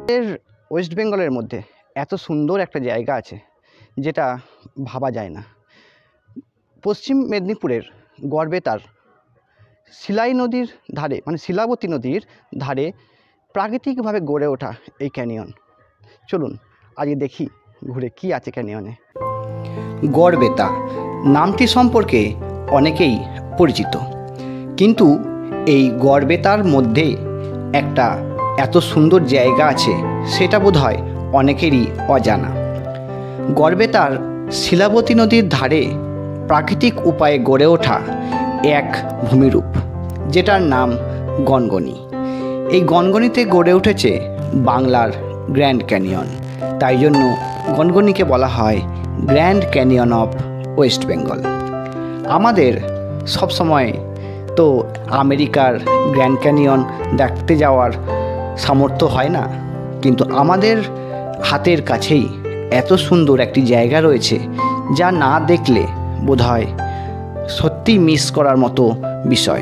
West বেঙ্গলের মধ্যে এত সুন্দর একটা জায়গা আছে যেটা ভাবা যায় না। পশ্চিম মেদিনীপুরের গড়বেতার শিলাই নদীর ধারে মানে শিলাবতী নদীর ধারে প্রাকৃতিকভাবে গড়ে ওঠা এই ক্যানিয়ন। চলুন আজকে দেখি ঘুরে কি আছে ক্যানিয়নে। গড়বেতা নামটি সম্পর্কে অনেকেই পরিচিত, কিন্তু এই গড়বেতার মধ্যে একটা এত সুন্দর জায়গা আছে সেটা বোধহয় অনেকেরই অজানা। গড়বেতার শিলাবতী নদীর ধারে প্রাকৃতিক উপায়ে গড়ে ওঠা এক ভূমিরূপ, যেটার নাম গনগনি। এই গনগনিতে গড়ে উঠেছে বাংলার গ্র্যান্ড ক্যানিয়ন, তাই জন্য গনগনিকে বলা হয় Grand Canyon of West Bengal. আমাদের সবসময় তো আমেরিকার গ্র্যান্ড ক্যানিয়ন দেখতে যাওয়ার সামর্থ্য হয় না, কিন্তু আমাদের হাতের কাছেই এত সুন্দর একটি জায়গা রয়েছে যা না দেখলে বোধহয় সত্যি মিস করার মতো বিষয়।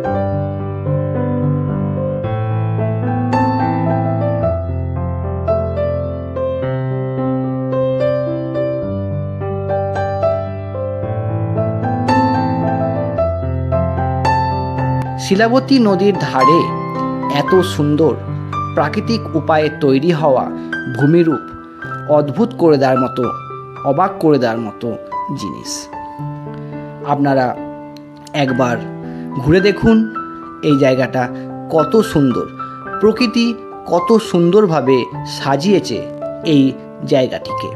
শিলাবতী নদীর ধারে এত সুন্দর প্রাকৃতিক উপায়ে তৈরি হওয়া ভূমিরূপ অদ্ভুত করে দেওয়ার মতো, অবাক করে দেওয়ার মতো জিনিস। আপনারা একবার ঘুরে দেখুন এই জায়গাটা কত সুন্দর, প্রকৃতি কত সুন্দরভাবে সাজিয়েছে এই জায়গাটিকে।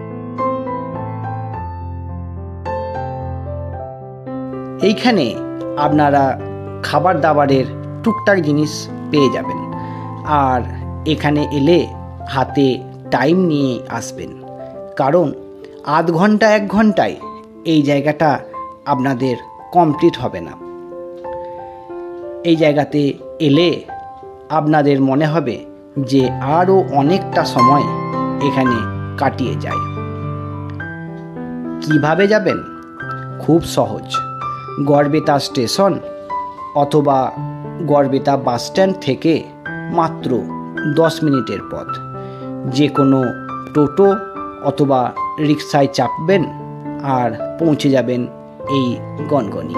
এইখানে আপনারা খাবার দাবারের টুকটাক জিনিস পেয়ে যাবেন, আর এখানে এলে হাতে টাইম নিয়ে আসবেন, কারণ আধ ঘন্টা 1 ঘন্টায় এই জায়গাটা আপনাদের কমপ্লিট হবে না। এই জায়গাতে এলে আপনাদের মনে হবে যে আরও অনেকটা সময় এখানে কাটিয়ে যায়। কিভাবে যাবেন? খুব সহজ। গড়বেতা স্টেশন অথবা গড়বেতা বাস স্ট্যান্ড থেকে মাত্র 10 মিনিটের পথ। যে কোনো টোটো অথবা রিক্সায় চাপবেন আর পৌঁছে যাবেন এই গনগনি।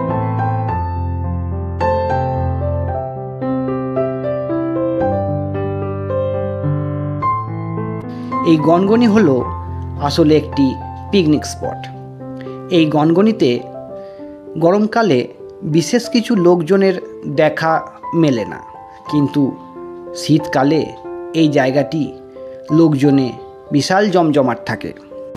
এই গনগনি হলো আসলে একটি পিকনিক স্পট। এই গনগনিতে গরমকালে বিশেষ কিছু লোকজনের দেখা মেলে না, কিন্তু শীতকালে এই জায়গাটি লোকজনে বিশাল জমজমাট থাকে।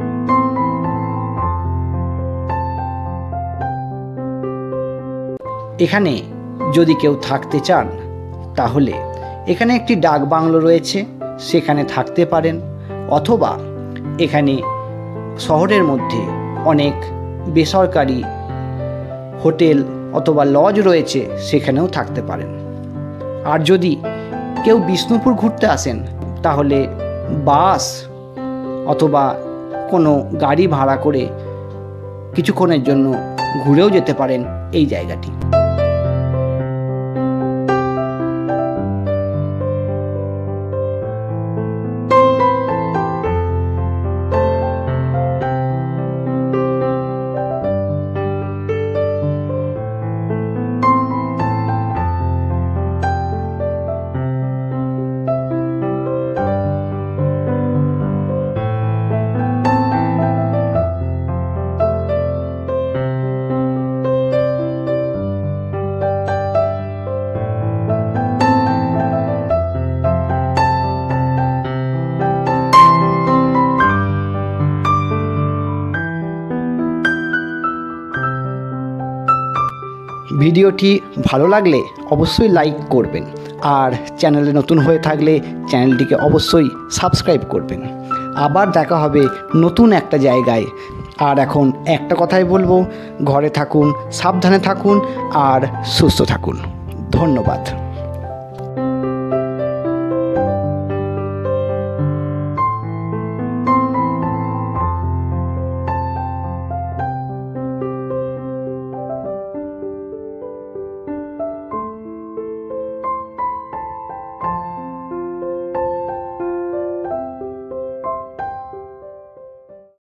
এখানে যদি কেউ থাকতে চান তাহলে এখানে একটি ডাক বাংলো রয়েছে, সেখানে থাকতে পারেন, অথবা এখানে শহরের মধ্যে অনেক বেসরকারি হোটেল অথবা লজ রয়েছে, সেখানেও থাকতে পারেন। আর যদি কেউ বিষ্ণুপুর ঘুরতে আসেন তাহলে বাস অথবা কোনো গাড়ি ভাড়া করে কিছুক্ষণের জন্য ঘুরেও যেতে পারেন এই জায়গাটি। ভিডিওটি ভালো লাগলে অবশ্যই লাইক করবেন, আর চ্যানেলে নতুন হয়ে থাকলে চ্যানেলটিকে অবশ্যই সাবস্ক্রাইব করবেন। আবার দেখা হবে নতুন একটা জায়গায়। আর এখন একটা কথাই বলবো, ঘরে থাকুন, সাবধানে থাকুন আর সুস্থ থাকুন। ধন্যবাদ।